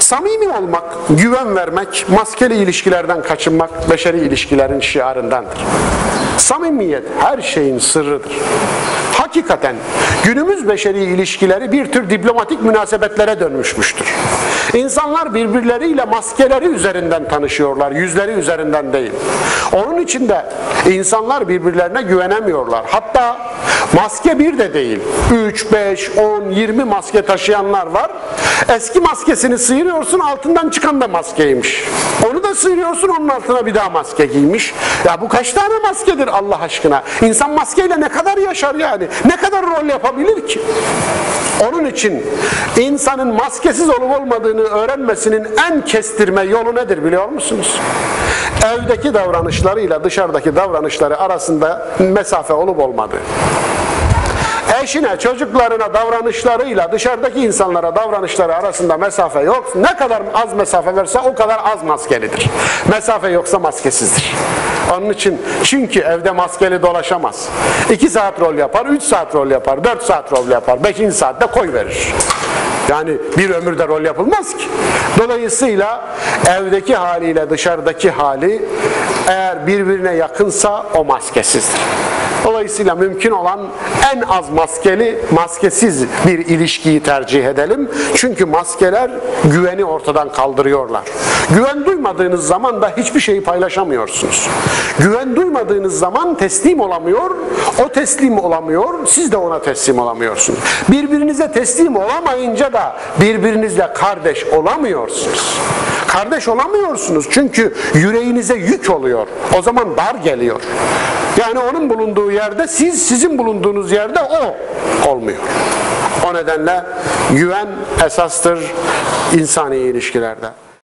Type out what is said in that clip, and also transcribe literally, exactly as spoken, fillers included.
Samimi olmak, güven vermek, maskeli ilişkilerden kaçınmak beşeri ilişkilerin şiarındandır. Samimiyet her şeyin sırrıdır. Hakikaten günümüz beşeri ilişkileri bir tür diplomatik münasebetlere dönmüşmüştür. İnsanlar birbirleriyle maskeleri üzerinden tanışıyorlar, yüzleri üzerinden değil. Onun için de insanlar birbirlerine güvenemiyorlar. Hatta maske bir de değil, üç, beş, on, yirmi maske taşıyanlar var. Eski maskesini sıyırıyorsun, altından çıkan da maskeymiş. Onu da sıyırıyorsun, onun altına bir daha maske giymiş. Ya bu kaç tane maskedir Allah aşkına? İnsan maskeyle ne kadar yaşar yani? Ne kadar rol yapabilir ki? Onun için insanın maskesiz olup olmadığını öğrenmesinin en kestirme yolu nedir biliyor musunuz? Evdeki davranışlarıyla dışarıdaki davranışları arasında mesafe olup olmadığı. Eşine, çocuklarına davranışlarıyla dışarıdaki insanlara davranışları arasında mesafe yok. Ne kadar az mesafe verse o kadar az maskelidir. Mesafe yoksa maskesizdir. Onun için çünkü evde maskeli dolaşamaz. iki saat rol yapar, üç saat rol yapar, dört saat rol yapar, beşinci saatte koy verir. Yani bir ömürde rol yapılmaz ki. Dolayısıyla evdeki haliyle dışarıdaki hali eğer birbirine yakınsa o maskesizdir. Dolayısıyla mümkün olan en az maskeli, maskesiz bir ilişkiyi tercih edelim. Çünkü maskeler güveni ortadan kaldırıyorlar. Güven duymadığınız zaman da hiçbir şeyi paylaşamıyorsunuz. Güven duymadığınız zaman teslim olamıyor, o teslim olamıyor, siz de ona teslim olamıyorsunuz. Birbirinize teslim olamayınca da birbirinizle kardeş olamıyorsunuz. Kardeş olamıyorsunuz çünkü yüreğinize yük oluyor. O zaman dar geliyor. Yani onun bulunduğu yerde siz, sizin bulunduğunuz yerde o olmuyor. O nedenle güven esastır insani ilişkilerde.